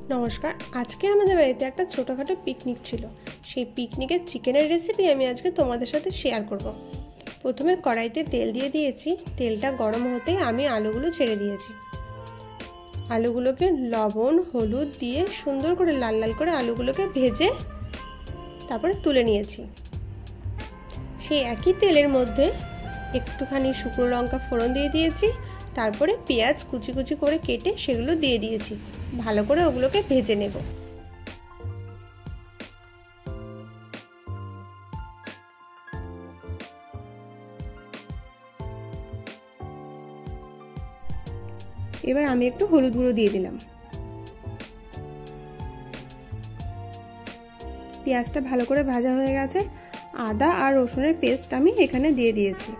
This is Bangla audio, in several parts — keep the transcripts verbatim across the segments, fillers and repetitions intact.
নমস্কার। আজকে আমাদের বাড়িতে একটা ছোটোখাটো পিকনিক ছিল। সেই পিকনিকের চিকেনের রেসিপি আমি আজকে তোমাদের সাথে শেয়ার করব। প্রথমে কড়াইতে তেল দিয়ে দিয়েছি। তেলটা গরম হতেই আমি আলুগুলো ছেড়ে দিয়েছি। আলুগুলোকে লবণ হলুদ দিয়ে সুন্দর করে লাল লাল করে আলুগুলোকে ভেজে তারপরে তুলে নিয়েছি। সেই একই তেলের মধ্যে একটুখানি শুকনো লঙ্কা ফোড়ন দিয়ে দিয়েছি। তারপরে পেঁয়াজ কুচি কুচি করে কেটে সেগুলো দিয়ে দিয়েছি। ভালো করে ওগুলোকে ভেজে নেব। এবার আমি একটু হলুদ গুঁড়ো দিয়ে দিলাম। পেঁয়াজটা ভালো করে ভাজা হয়ে গেছে। আদা আর রসুনের পেস্ট আমি এখানে দিয়ে দিয়েছি।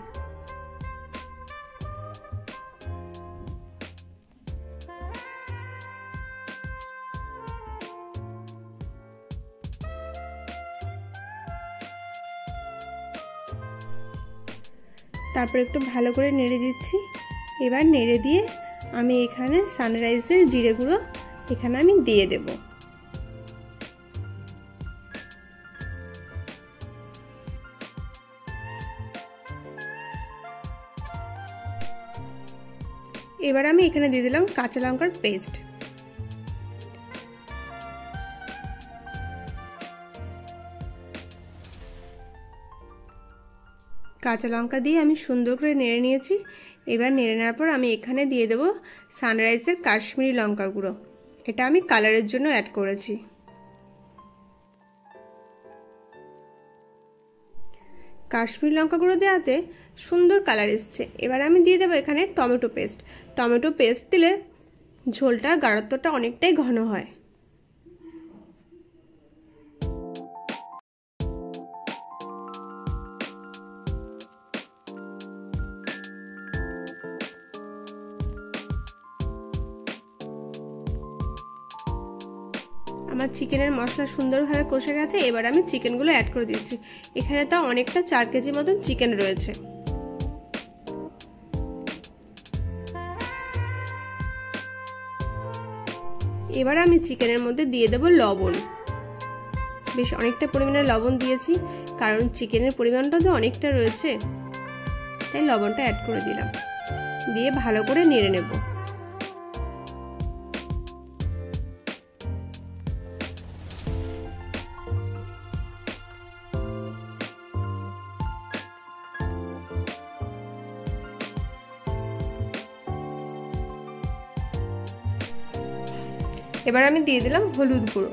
তারপর একটু ভালো করে নেড়ে দিচ্ছি। এবার নেড়ে দিয়ে আমি এখানে সানরাইজের জিরে গুঁড়ো এখানে আমি দিয়ে দেব। এবার আমি এখানে দিয়ে দিলাম কাঁচা লঙ্কার পেস্ট। কাঁচা লঙ্কা দিয়ে আমি সুন্দর করে নেড়ে নিয়েছি। এবার নেড়ে নেওয়ার পর আমি এখানে দিয়ে দেবো সানরাইজের কাশ্মীরি লঙ্কার গুঁড়ো। এটা আমি কালারের জন্য অ্যাড করেছি। কাশ্মীরি লঙ্কা গুঁড়ো দেওয়াতে সুন্দর কালার এসছে। এবার আমি দিয়ে দেবো এখানে টমেটো পেস্ট। টমেটো পেস্ট দিলে ঝোলটার গাঢ়ত্বটা অনেকটাই ঘন হয়। আমার চিকেনের মশলা সুন্দরভাবে কষে গেছে। এবার আমি চিকেনগুলো অ্যাড করে দিচ্ছি। এখানে তো অনেকটা চার কেজি মতন চিকেন রয়েছে। এবার আমি চিকেনের মধ্যে দিয়ে দেব লবণ। বেশ অনেকটা পরিমাণে লবণ দিয়েছি, কারণ চিকেনের পরিমাণটা তো অনেকটা রয়েছে, তাই লবণটা অ্যাড করে দিলাম। দিয়ে ভালো করে নেড়ে নেব। এবার আমি দিয়ে দিলাম হলুদ গুঁড়ো।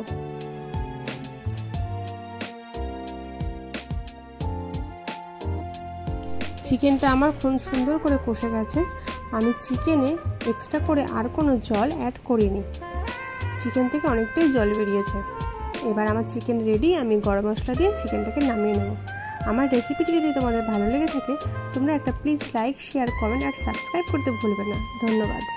চিকেনটা আমার খুব সুন্দর করে কষে গেছে। আমি চিকেনে এক্সট্রা করে আর কোনো জল অ্যাড করিনি। চিকেন থেকে অনেকটাই জল বেরিয়েছে। এবার আমার চিকেন রেডি। আমি গরম মশলা দিয়ে চিকেনটাকে নামিয়ে নেব। আমার রেসিপিটি যদি তোমাদের ভালো লেগে থাকে তোমরা একটা প্লিজ লাইক শেয়ার কমেন্ট আর সাবস্ক্রাইব করতে ভুলবে না। ধন্যবাদ।